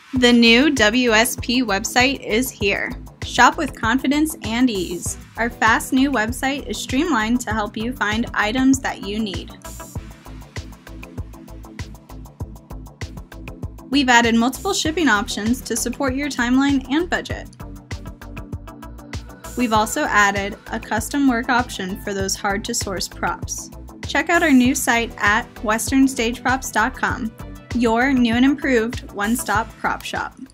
The new WSP website is here. Shop with confidence and ease. Our fast new website is streamlined to help you find items that you need. We've added multiple shipping options to support your timeline and budget. We've also added a custom work option for those hard-to-source props. Check out our new site at westernstageprops.com, your new and improved one-stop prop shop.